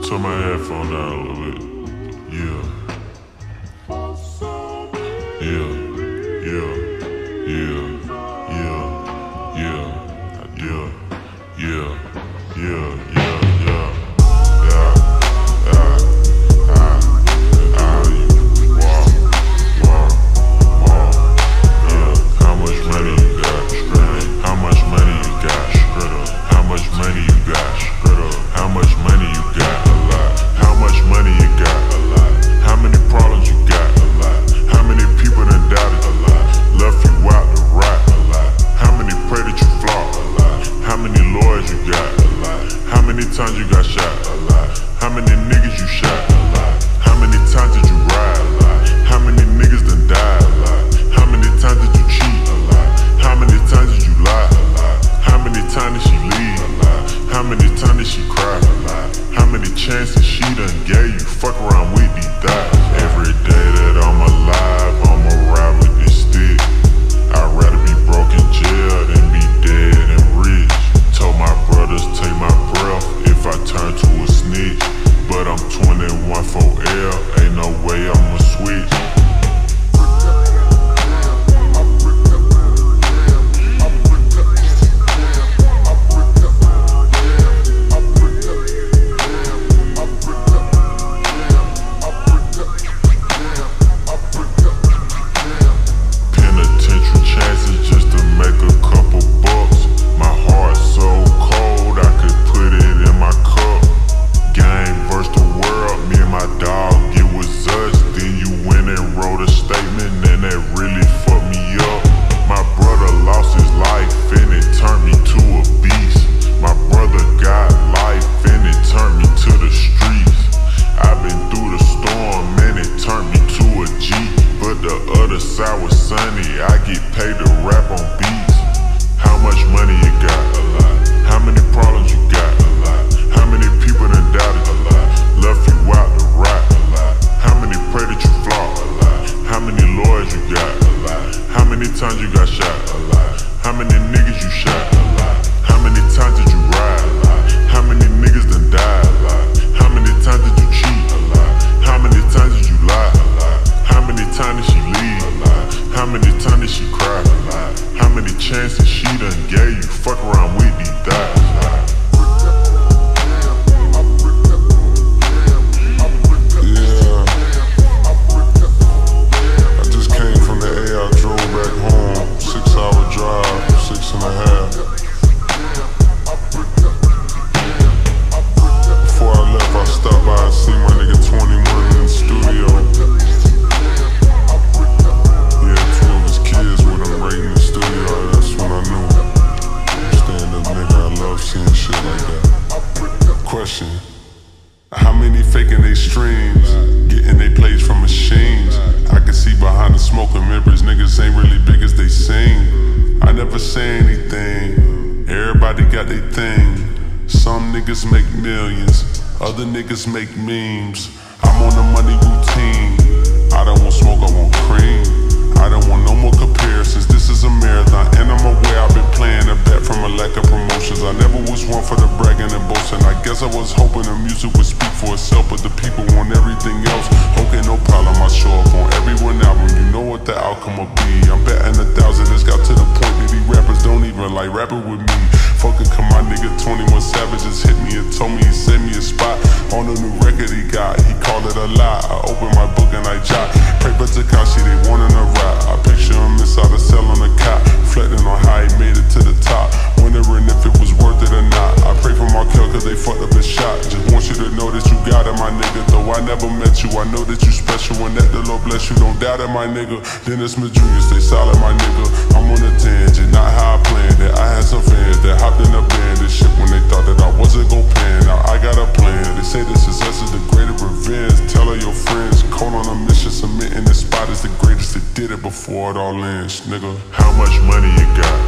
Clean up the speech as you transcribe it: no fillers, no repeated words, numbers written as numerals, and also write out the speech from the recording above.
Turn my headphone down a little bit. Yeah. Yeah. Yeah. Yeah. Yeah. Yeah. Yeah. Yeah. Yeah. Yeah. Yeah. Times you got shot? A lot. How many niggas you shot? A lot. How many times did you ride? A lot. How many niggas done died? A lot. How many times did you cheat? A lot. How many times did you lie? A lot. How many times did she leave? A lot. How many times did she cry? A lot. How many chances she done gave you? Fuck around with these thighs. Every day that I'm alive, I'ma ride with this stick. I'd rather be broke in jail than be dead and rich. Told my brothers take my breath if I turn to a snitch. But I'm 21 for L, ain't no way I'ma switch. Penitentiary chances just to make a couple bucks. My heart so cold I could put it in my cup. Game versus the world, me and my dog, it was us. Then you went and wrote a statement and that really fucked me up. My brother lost his life and it turned me to a beast. My brother got life and it turned me to the streets. I've been through the storm and it turned me to a G. But the other side was sunny, I get paid to rap on beats. How much money you got? A lot. How many problems you got? A lot. How many people done doubted? A lot. Left you out to rot? A lot. How many pray that you flop? A lot. How many lawyers you got? A lot. How many times you got shot? A lot. How many niggas you shot? A lot. How many times did you ride? A lot. How many niggas done died? A lot. How many times did you cheat? A lot. How many times did you lie? A lot. How many times did she leave? A lot. How many times did she cry? A lot. How many chances she done gave you? Fuck around with these thighs. Question: how many faking they streams, getting they plays from machines? I can see behind the smoke and mirrors, niggas ain't really big as they seem. I never say anything, everybody got their thing. Some niggas make millions, other niggas make memes. I'm on the money routine, I don't want smoke, I want cream. I don't want no more comparisons, this is a marathon. And I'm aware I've been playing a bet from a lack of promotions. I never was one for the bragging and boasting. I guess I was hoping the music would speak for itself, but the people want everything else. Okay, no problem, I show up on every one album. You know what the outcome will be. I'm betting 1,000, it's got to the point that these rappers don't even like rapping with me. Fucking come my nigga 21 Savage just hit me and told me he sent me a spot on a new record he got. He called it a lie, I opened my book and I jot. Paper Takashi, they wanting a ride. I picture him inside a cell on a cot, reflecting on how he made it to the top, wondering if it was worth it or not. I pray for Markel cause they fucked up his shot. Just want you to know that you got it, my nigga. Though I never met you, I know that you special. And that the Lord bless you, don't doubt it, my nigga. Dennis Smith Jr., stay solid, my nigga. I'm on a tangent, not how I planned it. I had some fans that hopped in a band and shit when they thought that I wasn't gon' pan. Now I got a plan, they say the success is the greatest revenge. Tell all your friends, call on a mission, submitting this spot is the greatest that did it before it all ends, nigga. How much money you got?